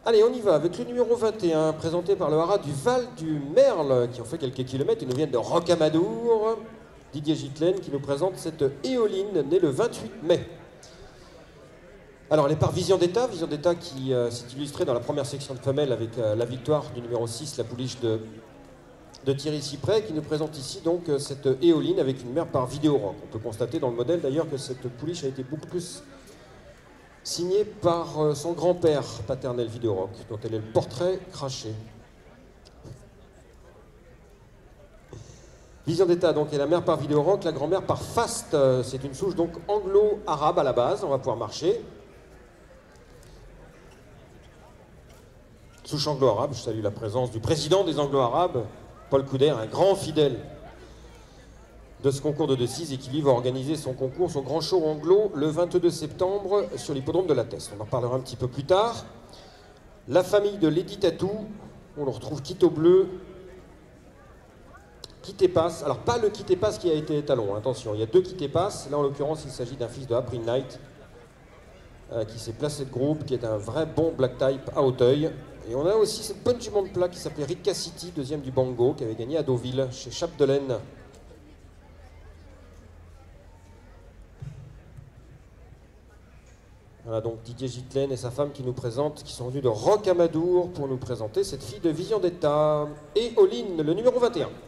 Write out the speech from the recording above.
Allez, on y va avec le numéro 21, présenté par le haras du Val du Merle, qui ont fait quelques kilomètres. Ils nous viennent de Rocamadour. Didier Gitelaine qui nous présente cette éoline née le 28 mai. Alors, elle est par Vision d'État qui s'est illustrée dans la première section de femelles avec la victoire du numéro 6, la pouliche de Thierry Cyprès, qui nous présente ici donc cette éoline avec une mère par Vidéorock. On peut constater dans le modèle d'ailleurs que cette pouliche a été beaucoup plus signée par son grand-père paternel Vidéorock, dont elle est le portrait craché. Vision d'État donc est la mère par Vidéorock, la grand-mère par Fast. C'est une souche donc anglo-arabe à la base, on va pouvoir marcher. Souche anglo-arabe, je salue la présence du président des anglo-arabes, Paul Couder, un grand fidèle de ce concours de 2-6 et qui lui va organiser son concours, son grand show anglo, le 22 septembre sur l'hippodrome de la Teste. On en parlera un petit peu plus tard. La famille de Lady Tatou, on le retrouve Quito Bleu, Quitté-Passe. Alors pas le Quitté-Passe qui a été étalon, attention, il y a deux Quitté-Passe. Là en l'occurrence il s'agit d'un fils de April Knight qui s'est placé de groupe, qui est un vrai bon black type à Hauteuil. Et on a aussi cette bonne jument de plat qui s'appelait Ritka City, deuxième du Bango, qui avait gagné à Deauville, chez Chapdelaine. Voilà donc Didier Gitelaine et sa femme qui nous présentent, qui sont venus de Rocamadour pour nous présenter cette fille de Vision d'État. Et Oline, le numéro 21.